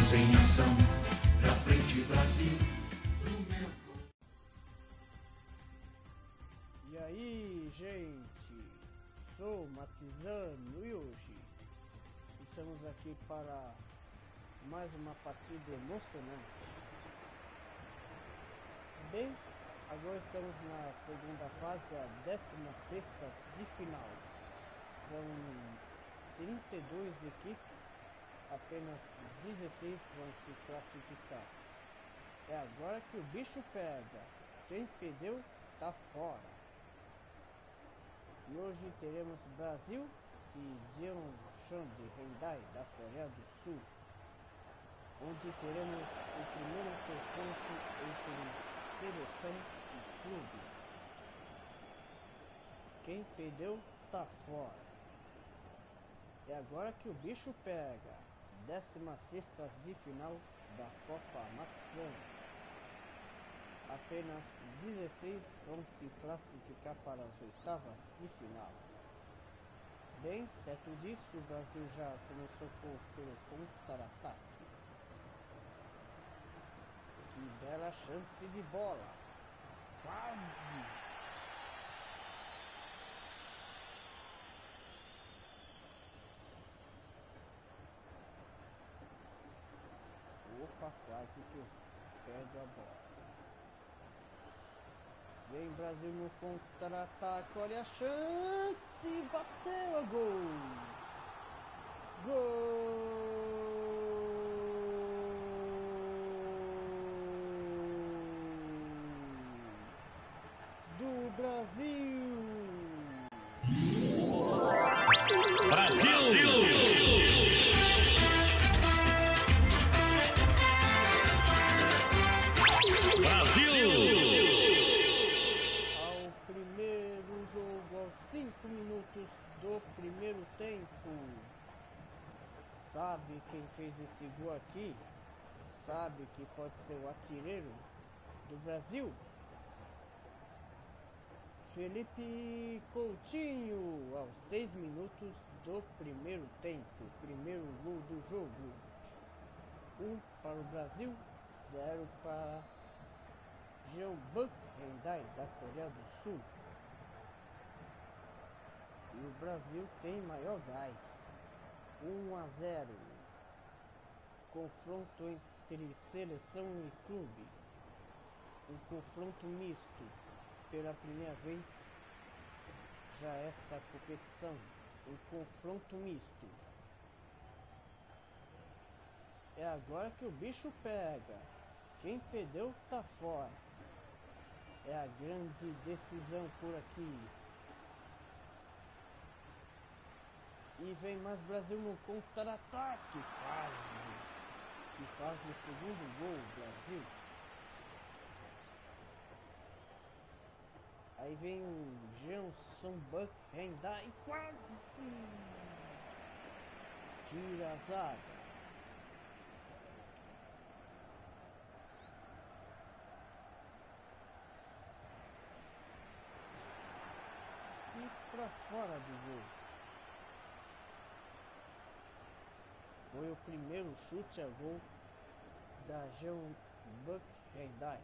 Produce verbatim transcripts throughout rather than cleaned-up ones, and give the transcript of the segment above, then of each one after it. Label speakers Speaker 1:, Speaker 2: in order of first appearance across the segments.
Speaker 1: Estamos em missão, pra frente Brasil.
Speaker 2: E aí, gente, sou Matizano e hoje estamos aqui para mais uma partida emocionante. Bem, agora estamos na segunda fase, a décima sexta de final. São trinta e duas equipes, apenas dezesseis vão se classificar. É agora que o bicho pega, quem perdeu tá fora. E hoje teremos Brasil e Jeoncheon de Hyundai da Coreia do Sul, onde teremos o primeiro confronto entre seleção e clube. Quem perdeu tá fora. É agora que o bicho pega, décima sexta de final da Copa Matizano. Apenas dezesseis vão se classificar para as oitavas de final. Bem, certo disso, o Brasil já começou com, pelo contra-ataque. Que bela chance de bola! Quase! Opa, quase que eu perdo a bola. Vem Brasil no contra-ataque, olha a chance, bateu a gol! Gol do Brasil!
Speaker 3: Brasil!
Speaker 2: cinco minutos do primeiro tempo. Sabe quem fez esse gol aqui? Sabe que pode ser o artilheiro do Brasil? Felipe Coutinho, aos seis minutos do primeiro tempo. Primeiro gol do jogo. Um para o Brasil, zero para Jeoncheon Hyundai da Coreia do Sul. E o Brasil tem maior gás. um a zero. Confronto entre seleção e clube. Um confronto misto. Pela primeira vez já essa competição. Um confronto misto. É agora que o bicho pega. Quem perdeu tá fora. É a grande decisão por aqui. E vem mais Brasil no contra-ataque, quase, e faz o segundo gol, Brasil. Aí vem o Jeoncheon Hyundai, quase, tira a zaga. E pra fora do gol. Foi o primeiro chute a gol da Jeoncheon Hyundai.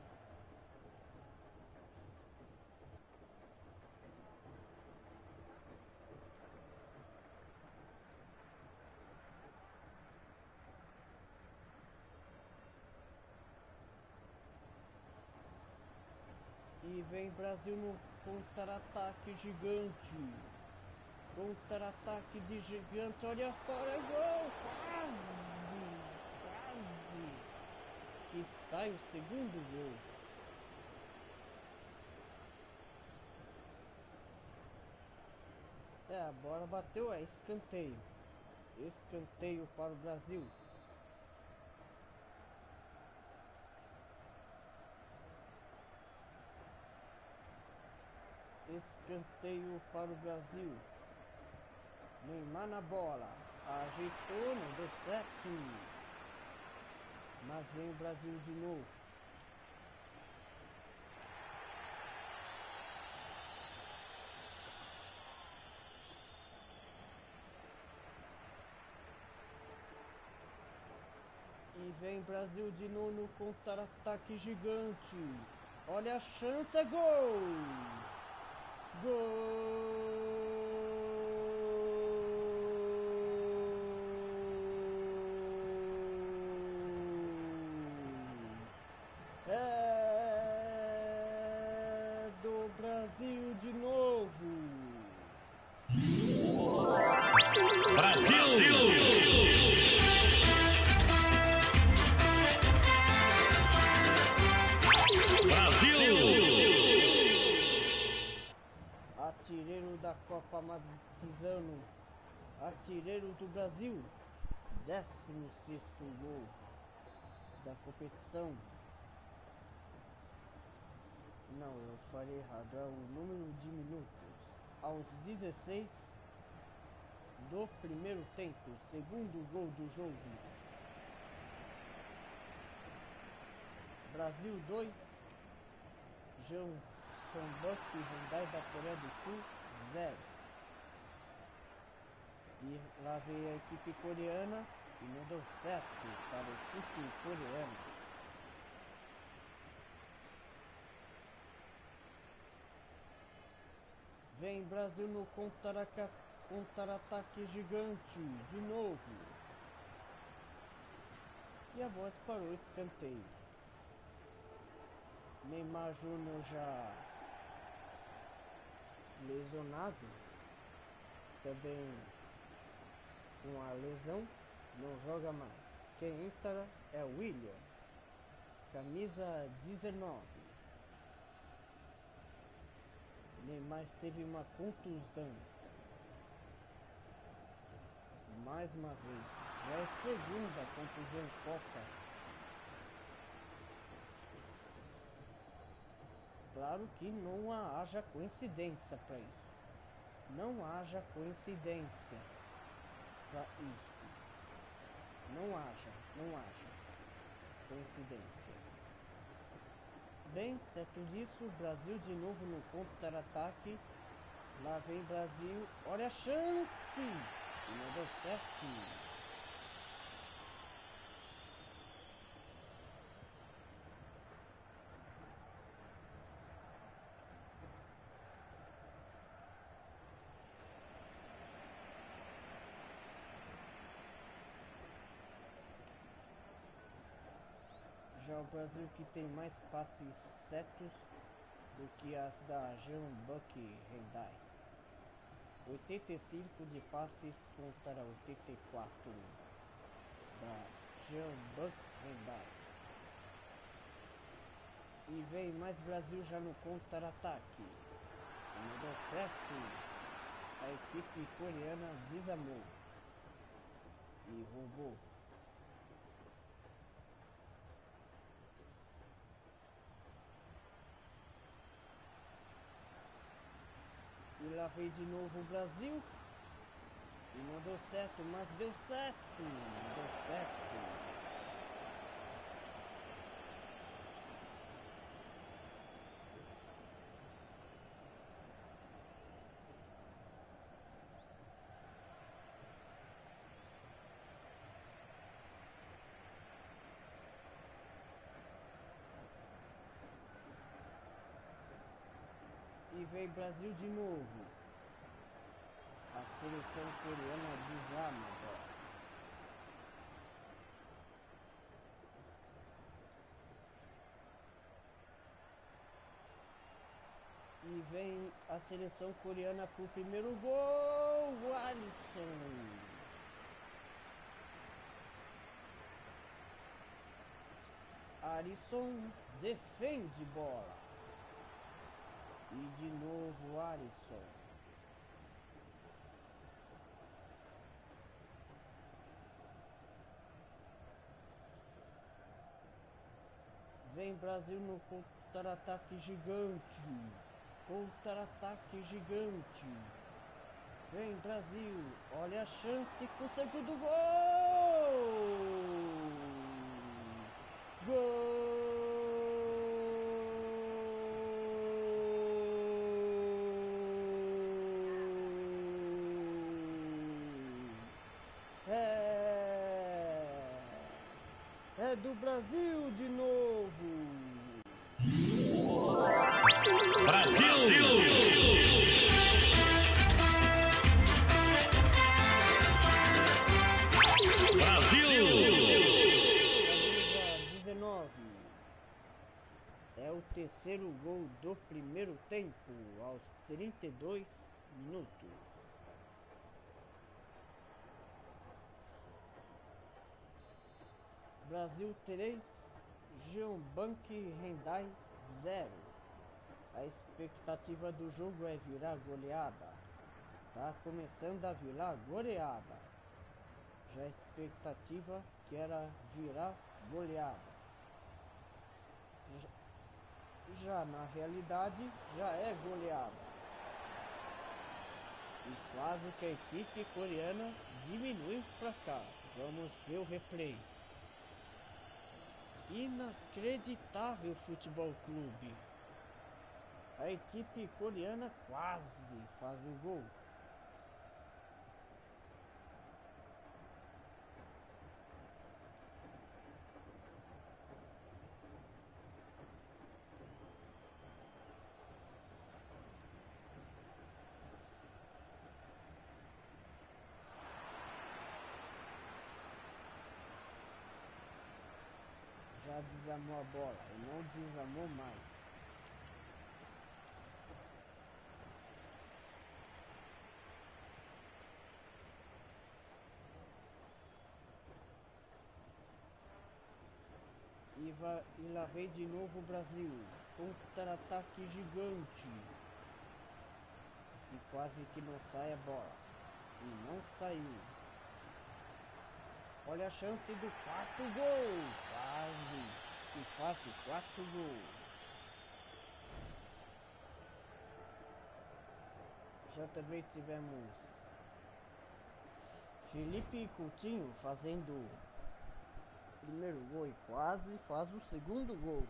Speaker 2: E vem Brasil no contra-ataque gigante. Contra-ataque de gigante, olha fora, gol! Quase! Quase! Que sai o segundo gol. É, a bola bateu, é escanteio. Escanteio para o Brasil. Escanteio para o Brasil. Neymar na bola, ajeitou, não deu certo, mas vem o Brasil de novo. E vem Brasil de novo no contra-ataque gigante. Olha a chance, é gol! Gol! É do Brasil de novo.
Speaker 3: Brasil! Brasil!
Speaker 2: Artilheiro da Copa Matizano, artilheiro do Brasil, décimo sexto gol da competição. Não, eu falei errado, é o número de minutos. Aos dezesseis do primeiro tempo, segundo gol do jogo. Brasil dois, Jeonbuk Hyundai da Coreia do Sul zero. E lá veio a equipe coreana e não deu certo para a equipe coreana. Vem Brasil no contra-ataque contra-ataque gigante de novo. E a bola parou, escanteio. Neymar Júnior já lesionado, também com a lesão, não joga mais. Quem entra é o William, camisa dezenove. Neymar teve uma contusão. Mais uma vez, já é a segunda contusão em Copa. Claro que não haja coincidência para isso. Não haja coincidência para isso. Não haja, não haja coincidência. Bem, certo disso, Brasil de novo no contra-ataque. Lá vem Brasil, olha a chance! E não deu certo. Já o Brasil que tem mais passes certos do que as da Jeonbuk Hyundai. oitenta e cinco de passes contra oitenta e quatro da Jeonbuk Hyundai. E vem mais Brasil já no contra-ataque. Não deu certo. A equipe coreana desarmou e roubou. E lá veio de novo o Brasil. E não deu certo, mas deu certo. Deu certo. E vem Brasil de novo. A seleção coreana desarma agora. E vem a seleção coreana pro primeiro gol. O Alisson. Alisson defende bola. E de novo Alisson. Vem Brasil no contra-ataque gigante. Contra-ataque gigante. Vem Brasil. Olha a chance com o segundo gol. Gol. É do Brasil de novo.
Speaker 3: Brasil! Brasil!
Speaker 2: Camisa dezenove. É o terceiro gol do primeiro tempo, aos trinta e dois minutos. Brasil três, Jeonbuk Hyundai zero. A expectativa do jogo é virar goleada. Tá começando a virar goleada. Já a expectativa que era virar goleada. Já, já na realidade já é goleada. E quase que a equipe coreana diminui o placar. Vamos ver o replay. Inacreditável Futebol Clube. A equipe coreana quase faz o gol. Já desarmou a bola e não desarmou mais. E, vai, e lá vem de novo o Brasil. Contra-ataque gigante. E quase que não sai a bola. E não saiu. Olha a chance do quarto gol. Quase. E quase quarto gol. Já também tivemos Felipe Coutinho fazendo primeiro gol e quase faz o segundo gol.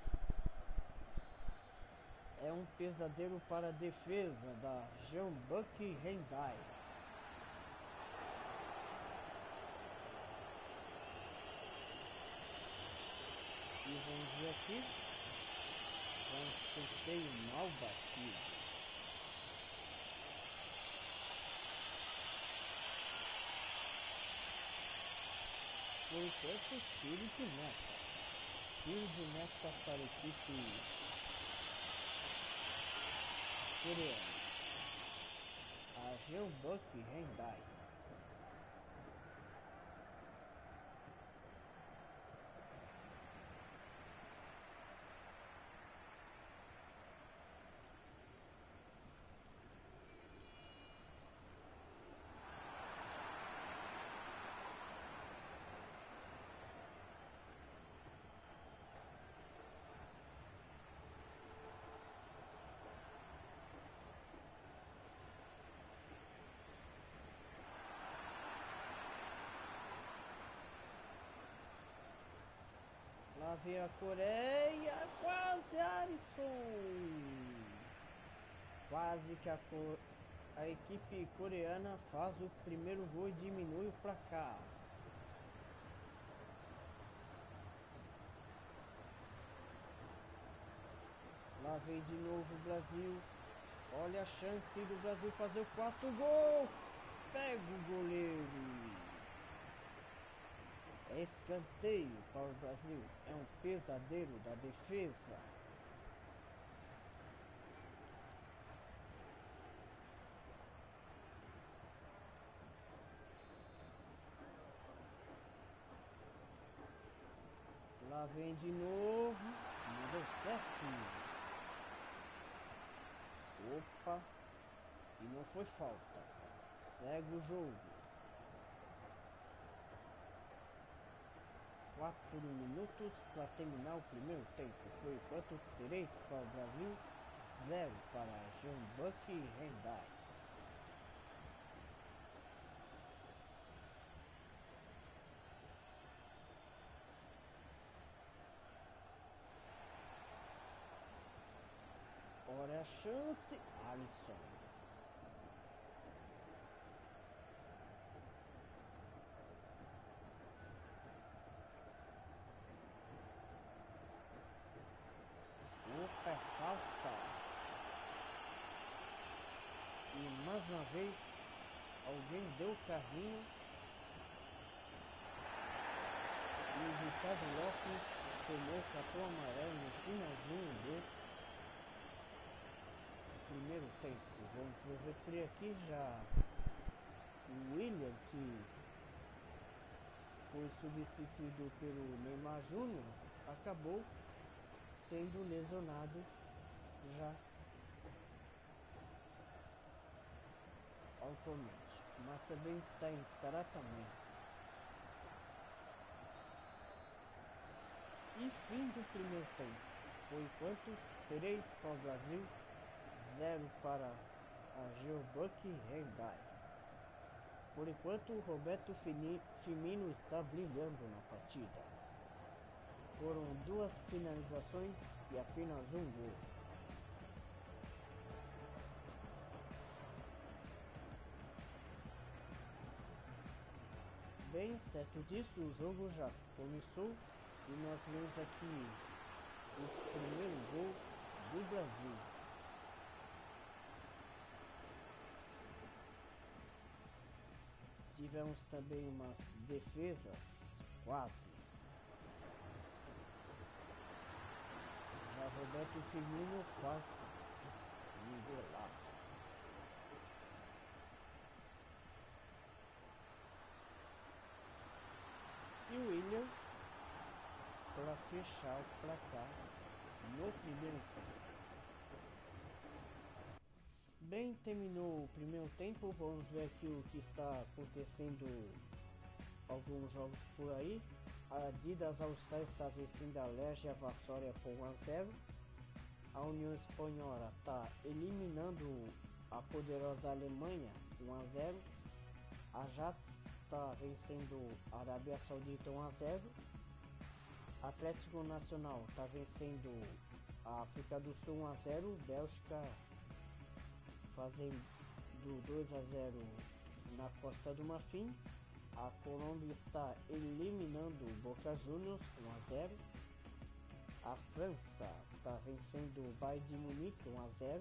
Speaker 2: É um pesadelo para a defesa da Jeonbuk Hyundai. E vamos ver aqui. É um sorteio mal batido. Por enquanto, tiro de meta. Tiro de meta para a equipe coreana. A Jeonbuk Hyundai. Lá vem a Coreia, quase Alisson. Quase que a, co a equipe coreana faz o primeiro gol e diminui o placar. Lá vem de novo o Brasil. Olha a chance do Brasil fazer o quarto gol. Pega o goleiro. É escanteio para o Brasil. É um pesadelo da defesa. Lá vem de novo. Não deu certo. Opa. E não foi falta. Segue o jogo. Quatro minutos para terminar o primeiro tempo. Por enquanto, três para o Brasil, zero para a Jeonbuk Hyundai. Olha a chance, Alisson. vez alguém deu o carrinho e o Ricardo Lopes tomou o cartão amarelo no finalzinho do primeiro tempo. Vamos ver o replay aqui. Já o William, que foi substituído pelo Neymar Júnior, acabou sendo lesionado já atualmente, mas também está em tratamento. E fim do primeiro tempo. Por enquanto, três para o Brasil, zero para a Geobuck Hyundai. Por enquanto, o Roberto Firmino está brilhando na partida. Foram duas finalizações e apenas um gol. Bem, certo disso, o jogo já começou e nós vemos aqui o primeiro gol do Brasil. Tivemos também umas defesas quase. Já Roberto Firmino faz um golaço. E o William para fechar o placar no primeiro tempo. Bem, terminou o primeiro tempo. Vamos ver aqui o que está acontecendo, alguns jogos por aí. A Adidas All-Star está vencendo a Legia Varsóvia por um a zero. A União Espanhola está eliminando a poderosa Alemanha um a zero. A Ajax está vencendo a Arábia Saudita um a zero. Atlético Nacional está vencendo a África do Sul um a zero. Bélgica fazendo dois a zero na Costa do Marfim. A Colômbia está eliminando o Boca Juniors um a zero. A França está vencendo o Bayern de Munique um a zero.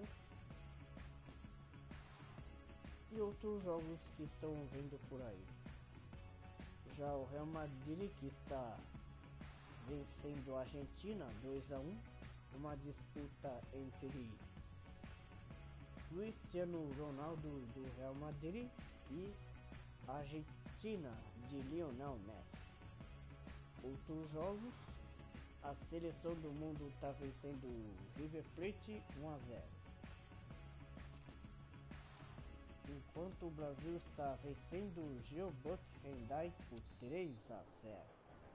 Speaker 2: E outros jogos que estão vindo por aí. Já o Real Madrid, que está vencendo a Argentina dois a um. Uma disputa entre Cristiano Ronaldo do Real Madrid e a Argentina de Lionel Messi. Outros jogos, a seleção do mundo está vencendo o River Plate um a zero. Enquanto o Brasil está vencendo o Geobuck Hyundai por três a zero.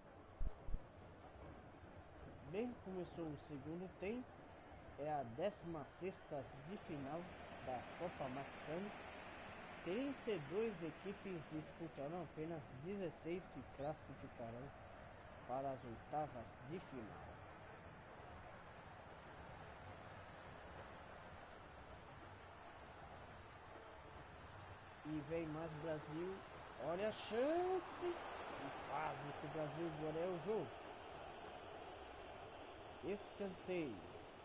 Speaker 2: Bem, começou o segundo tempo. É a décima sexta de final da Copa Maxam. trinta e duas equipes disputarão, apenas dezesseis se classificarão para as oitavas de final. E vem mais Brasil. Olha a chance. E quase que o Brasil goleia o jogo. Escanteio.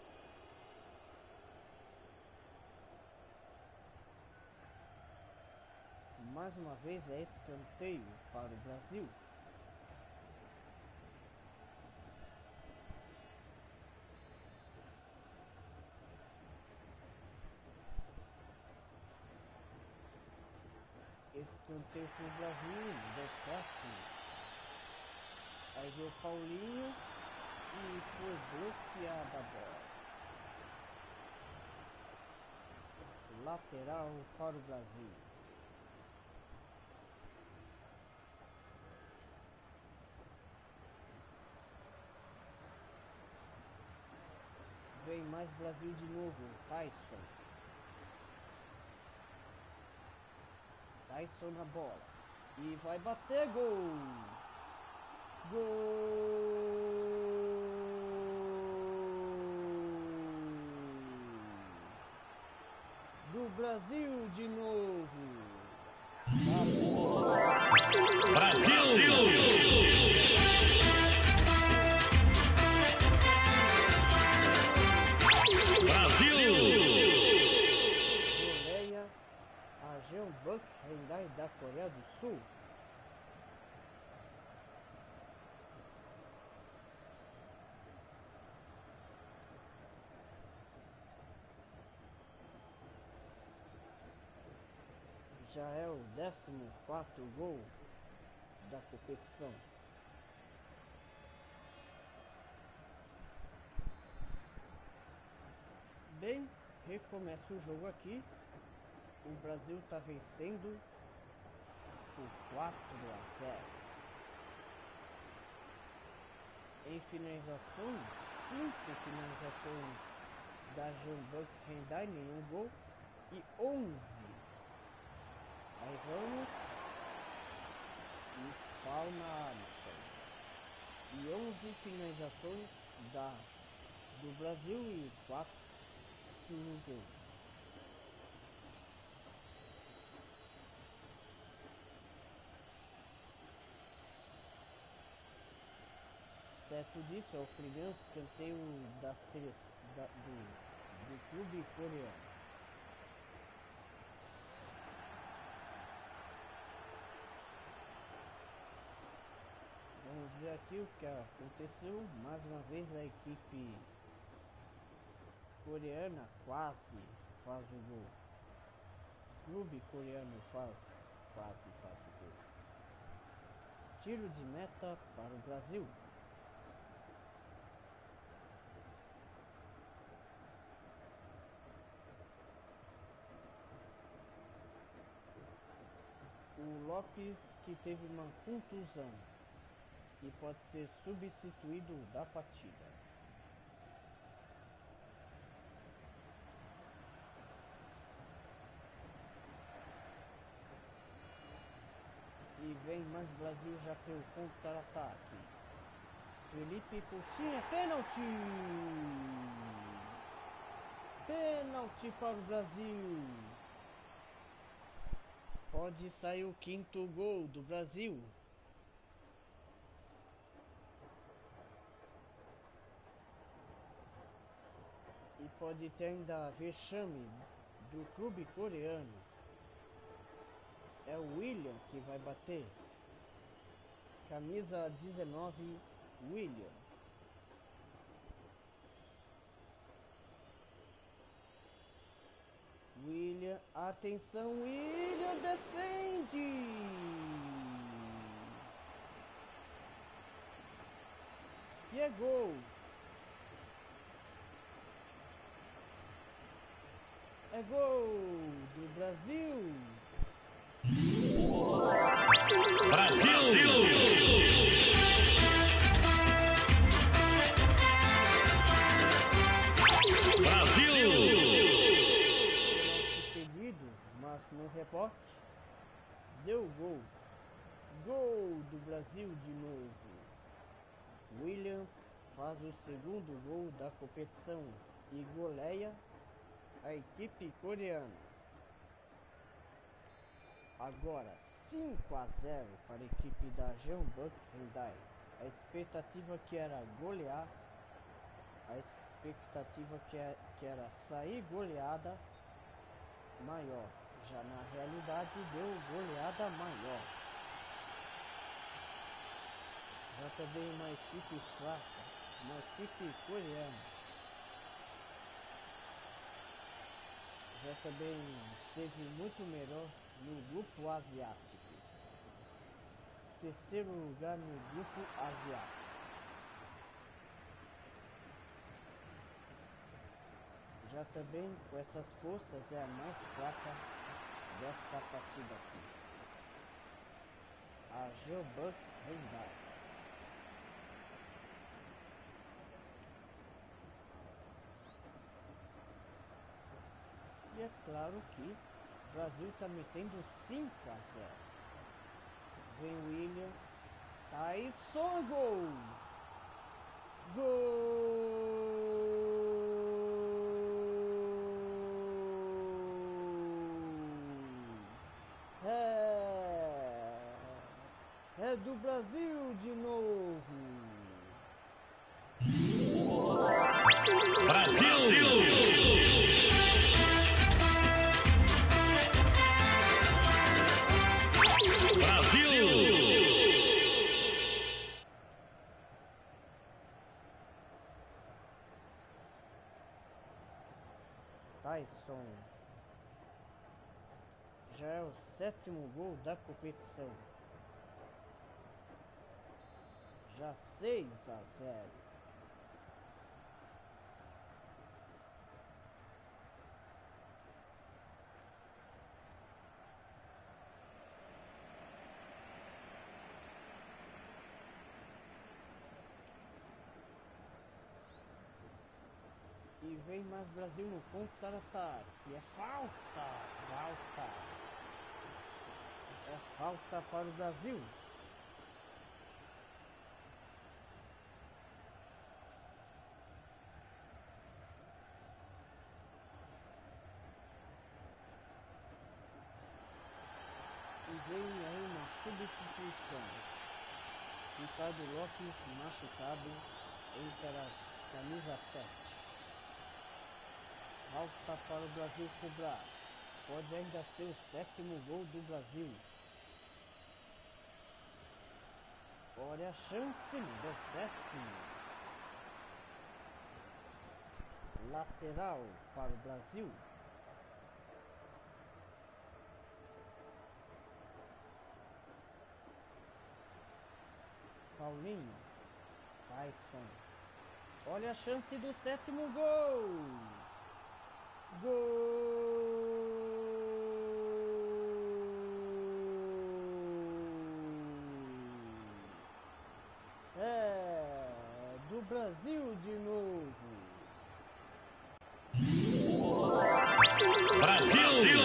Speaker 2: Mais uma vez é escanteio para o Brasil. Escanteio para o Brasil, deu certo. Aí veio o Paulinho e foi bloqueada a bola. Lateral para o Brasil. Vem mais Brasil de novo, Tyson. Tyson na bola. E vai bater, gol! Gol! Do Brasil de novo.
Speaker 3: Brasil! Brasil!
Speaker 2: Goleia a já é o décimo quarto gol da competição. Bem, recomeça o jogo aqui. O Brasil está vencendo por quatro a zero. Em finalizações, cinco finalizações da Jeonbuk Hyundai, nenhum gol, e onze. Aí vamos, e Palma Alisson. E onze finalizações da, do Brasil e quatro do ninguém. Certo disso, é o primeiro escanteio da seleção da, do, do clube coreano. Vamos ver aqui o que aconteceu. Mais uma vez a equipe coreana quase faz o gol. O clube coreano faz, quase faz o gol. Tiro de meta para o Brasil. O Lopes, que teve uma contusão e pode ser substituído da partida. E vem mais Brasil já pelo contra-ataque. Felipe Coutinho, é pênalti! Pênalti para o Brasil! Pode sair o quinto gol do Brasil. E pode ter ainda vexame do clube coreano. É o William que vai bater. Camisa dezenove, William. William, atenção, William defende! E é gol! É gol do Brasil!
Speaker 3: Brasil! Brasil!
Speaker 2: Pedido, mas no rebote deu gol. Gol do Brasil de novo. William faz o segundo gol da competição e goleia a equipe coreana. Agora cinco a zero para a equipe da Jeonbuk Hyundai. A expectativa que era golear, a expectativa que, é, que era sair goleada maior. Já na realidade deu goleada maior. Já também uma equipe fraca, uma equipe coreana. Já também esteve muito melhor no grupo asiático. Terceiro lugar no grupo asiático. Já também com essas forças é a mais fraca dessa partida aqui. A Jeonbuk Hyundai. E é claro que o Brasil está metendo cinco a zero. Vem o William. Tyson, gol! Gol! É, é do Brasil de novo.
Speaker 3: Brasil!
Speaker 2: Tyson Já é o sétimo gol da competição. Já seis a zero. E vem mais Brasil no contra-ataque. É falta, falta. É falta para o Brasil. E vem aí uma substituição. Ricardo Lopes machucado, entra a camisa sete. Falta para o Brasil cobrar. Pode ainda ser o sétimo gol do Brasil. Olha a chance, não deu certo. Lateral para o Brasil. Paulinho. Tyson. Olha a chance do sétimo gol. Gol! É do Brasil de novo.
Speaker 3: Brasil!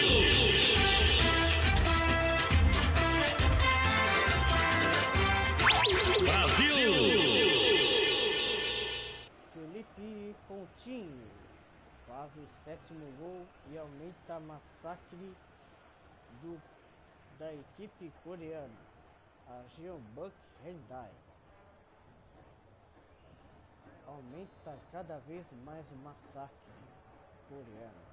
Speaker 3: Brasil!
Speaker 2: Felipe Coutinho faz o sétimo gol e aumenta a massacre do, da equipe coreana, a Jeonbuk Hyundai. Aumenta cada vez mais o massacre coreano.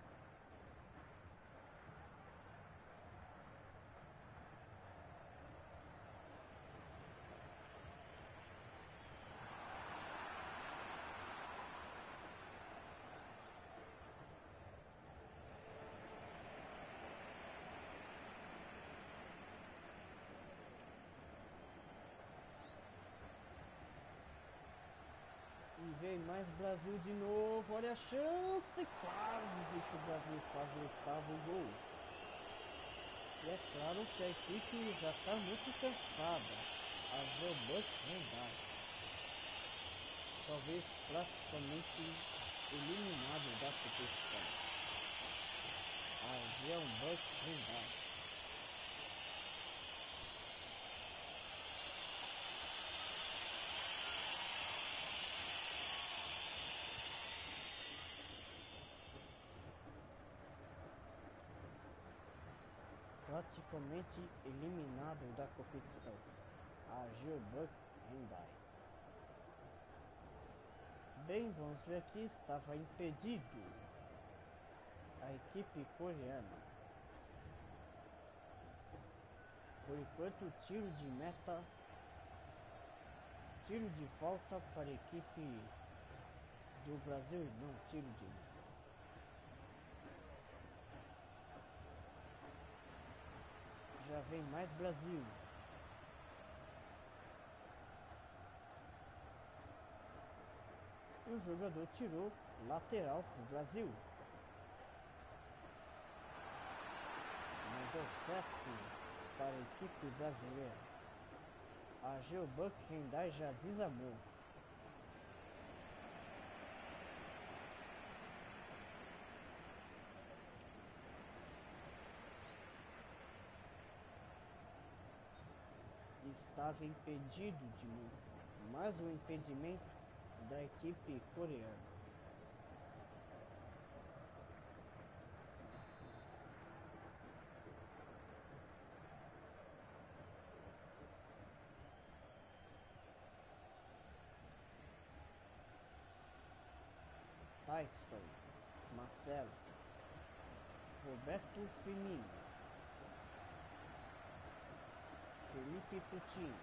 Speaker 2: E vem mais Brasil de novo, olha a chance, quase que o Brasil faz o oitavo gol. E é claro que a equipe já está muito cansada, a Jeonbuk Hyundai. Talvez praticamente eliminado da competição. A Jeonbuk Hyundai. Praticamente eliminado da competição, a Jeonbuk Hyundai. Bem, vamos ver aqui, estava impedido a equipe coreana. Por enquanto, tiro de meta, tiro de falta para a equipe do Brasil, não, tiro de meta. Já vem mais Brasil. E o jogador tirou lateral para o Brasil. Não deu certo para a equipe brasileira. A Jeonbuk Hyundai já desarmou. Estava impedido de novo. Mais um impedimento da equipe coreana. Tyson, Marcelo, Roberto Firmino, Felipe Coutinho.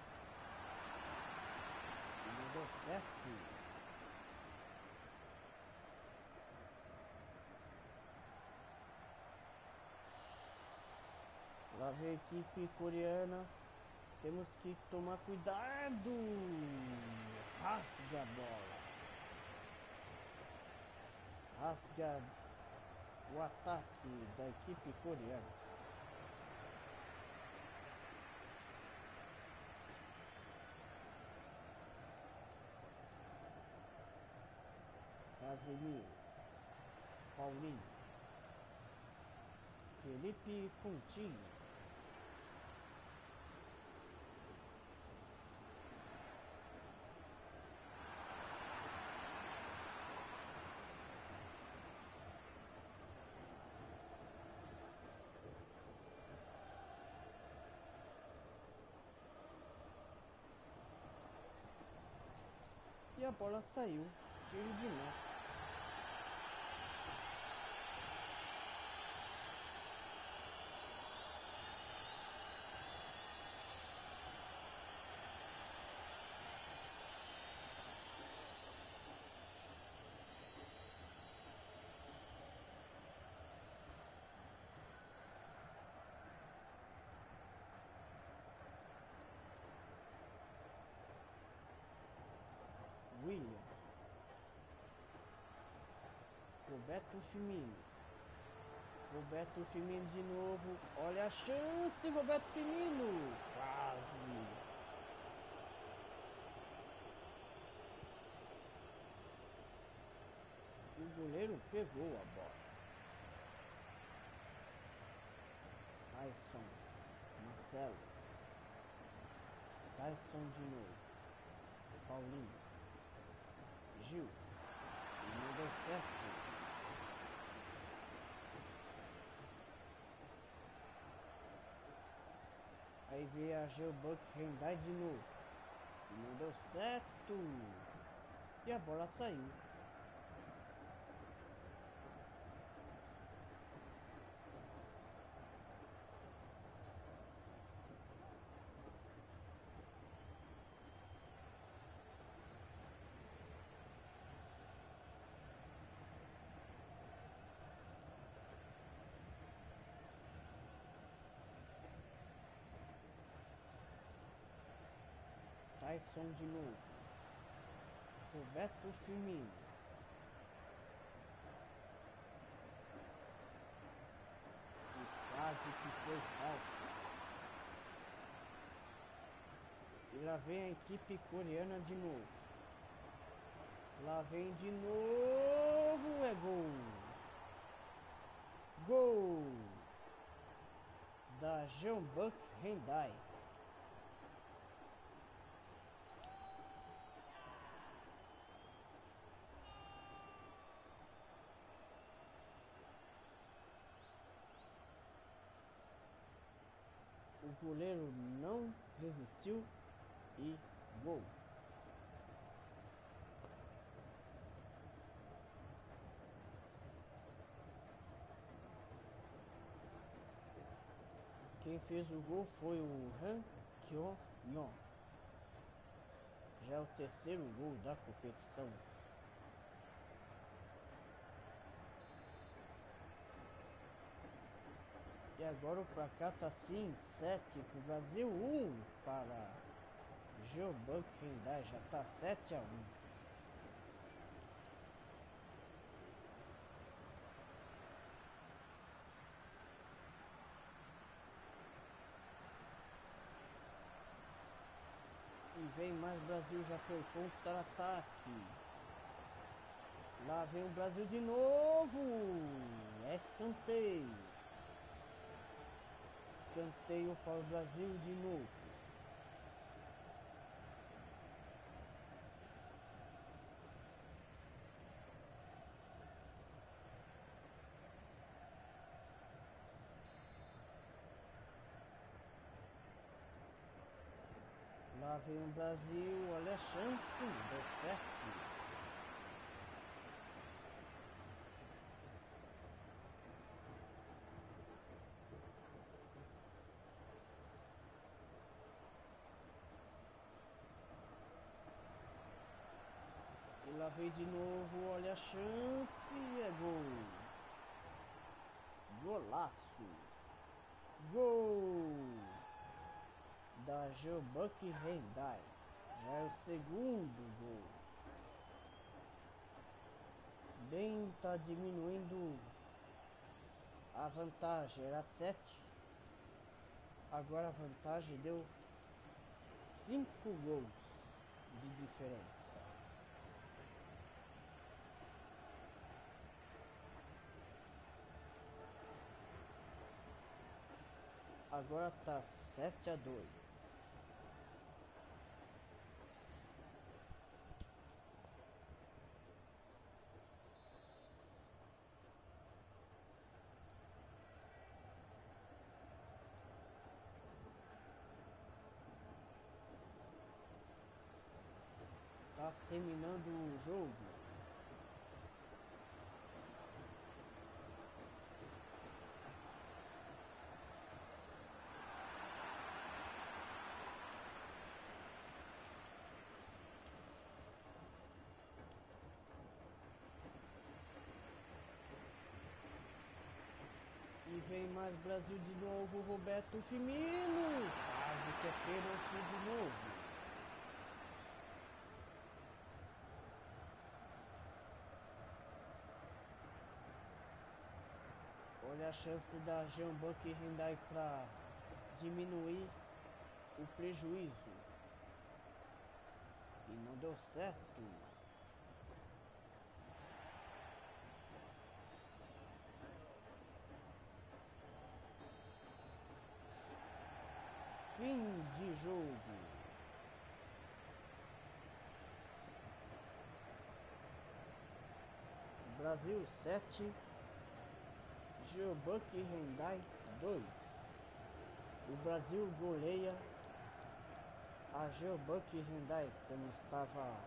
Speaker 2: Não deu certo. Lá vem a equipe coreana. Temos que tomar cuidado. Rasga a bola. Rasga o ataque da equipe coreana. Casemiro, Paulinho, Felipe Coutinho. E a bola saiu, tiro de meta. William, Roberto Firmino, Roberto Firmino de novo, olha a chance, Roberto Firmino, quase. O goleiro pegou a bola. Tyson, Marcelo, Tyson de novo, Paulinho, Gil, e não deu certo. Aí veio a Geobuck Hyundai de novo, e não deu certo. E a bola saiu. Tyson de novo, Roberto Firmino, e quase que foi falta. E lá vem a equipe coreana de novo, lá vem de novo, é gol, gol da Geobuck Hyundai. O goleiro não resistiu e gol. Quem fez o gol foi o Han Kyo-yeon. Já é o terceiro gol da competição. E agora o placar tá assim, sete para o Brasil, um para Geobuck Hyundai, já tá sete a um. E vem mais Brasil, já foi contra-ataque. Lá vem o Brasil de novo, escanteio. Escanteio para o Brasil de novo. Lá vem o Brasil, olha a chance, deu certo. E lá vem de novo, olha a chance, é gol. Golaço Gol da Geobank Hyundai. Já é o segundo gol. Bem, tá diminuindo a vantagem. Era sete. Agora a vantagem deu cinco gols de diferença. Agora tá sete a dois. Tá terminando o jogo. E vem mais Brasil de novo, Roberto Firmino. Quase que é pênalti de novo. Olha a chance da Geobank Hyundai para diminuir o prejuízo. E não deu certo. Fim de jogo. Brasil sete, Geobank Hyundai dois. O Brasil goleia a Geobank Hyundai, como estava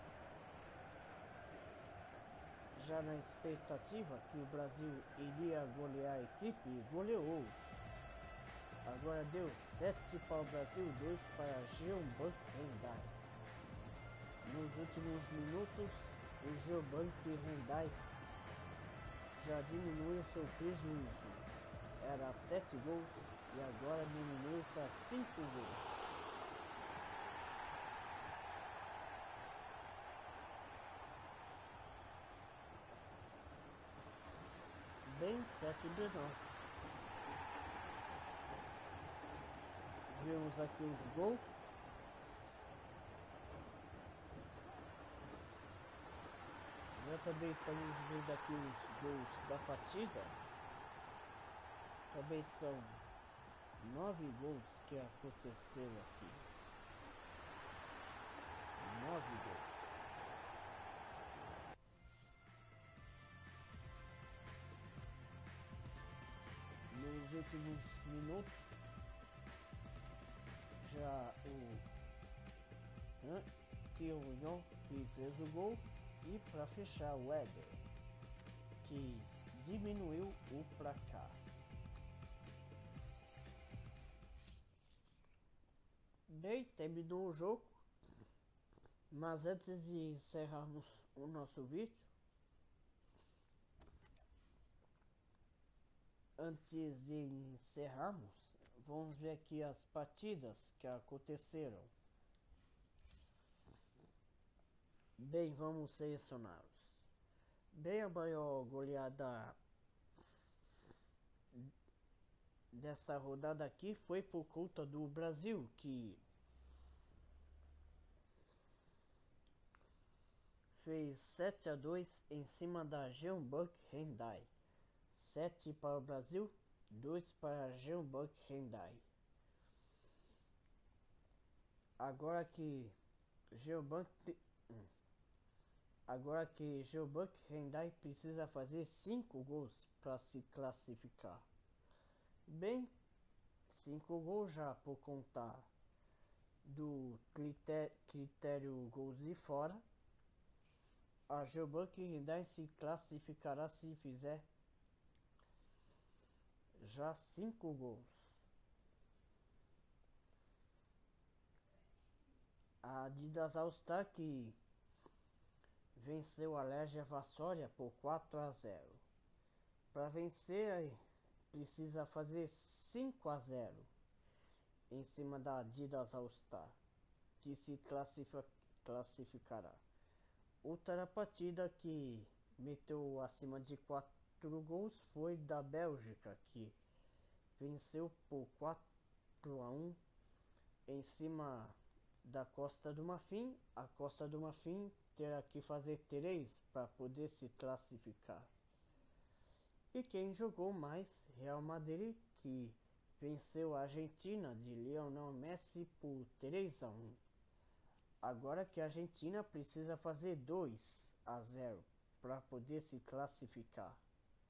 Speaker 2: já na expectativa que o Brasil iria golear a equipe, e goleou. Agora deu sete para o Brasil, dois para a Geobank Hyundai. Nos últimos minutos, o Geobank Hyundai já diminuiu seu prejuízo. Era sete gols e agora diminuiu para cinco gols. Bem certo de nós. Vemos aqui os gols. Já também estamos vendo aqui os gols da partida. Também são nove gols que aconteceram aqui. Nove gols. Nos últimos minutos, já o Thiago que fez o gol, e para fechar o Éder, que diminuiu o placar. Bem, terminou o jogo, mas antes de encerrarmos o nosso vídeo, antes de encerrarmos, vamos ver aqui as partidas que aconteceram. Bem, vamos selecioná-los. Bem, a maior goleada dessa rodada aqui foi por conta do Brasil, que fez sete a dois em cima da Geobank Hyundai. sete para o Brasil, dois para a Geobank Hyundai. Agora que Geobank Agora que Geobank Hyundai precisa fazer cinco gols para se classificar. Bem, cinco gols já por conta do critério, critério gols de fora. A Geobank Hyundai se classificará se fizer já cinco gols. A Adidas All-Star, que venceu a Legia Varsóvia por quatro a zero. Para vencer, precisa fazer cinco a zero em cima da Adidas All Star, que se classifica, classificará. Outra partida que meteu acima de quatro gols foi da Bélgica, que venceu por quatro a um em cima da Costa do Marfim. A Costa do Marfim terá que fazer três para poder se classificar. E quem jogou mais? Real Madrid, que venceu a Argentina de Lionel Messi por três a um. Agora que a Argentina precisa fazer dois a zero para poder se classificar.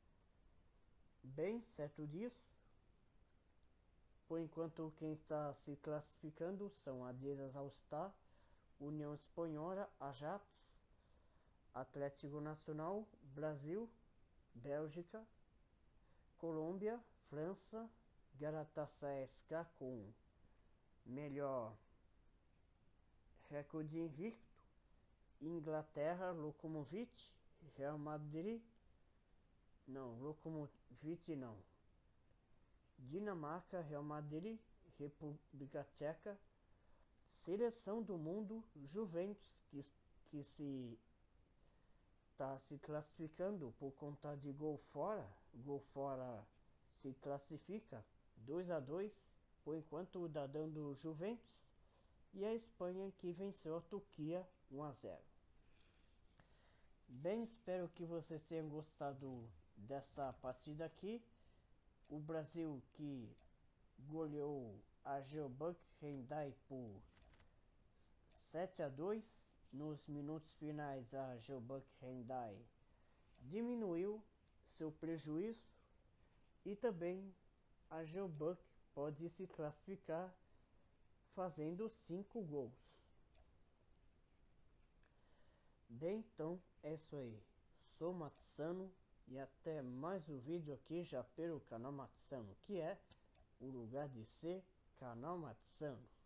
Speaker 2: Bem, certo disso. Por enquanto, quem está se classificando são a Adidas All Star, União Espanhola, Ajax, Atlético Nacional, Brasil, Bélgica, Colômbia, França, Galatasaray S K com melhor recorde invicto, Inglaterra, Lokomotiv, Real Madrid, não, Lokomotiv não, Dinamarca, Real Madrid, República Tcheca, Seleção do Mundo, Juventus, que, que se está se classificando por conta de gol fora, gol fora se classifica dois a dois, por enquanto está dando Juventus, e a Espanha que venceu a Turquia um a zero. Bem, espero que vocês tenham gostado dessa partida aqui. O Brasil que goleou a Jeonbuk Hyundai por sete a dois. Nos minutos finais, a Jeonbuk Hyundai diminuiu seu prejuízo e também a Jeonbuk pode se classificar fazendo cinco gols. Bem, então é isso aí. Sou Matsano e até mais um vídeo aqui já pelo canal Matsano, que é o lugar de ser canal Matsano.